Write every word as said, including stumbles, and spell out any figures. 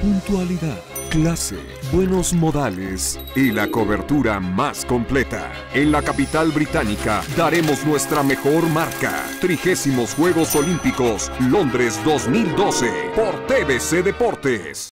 puntualidad, clase, buenos modales y la cobertura más completa. En la capital británica daremos nuestra mejor marca. Trigésimos Juegos Olímpicos Londres dos mil doce por T V C Deportes.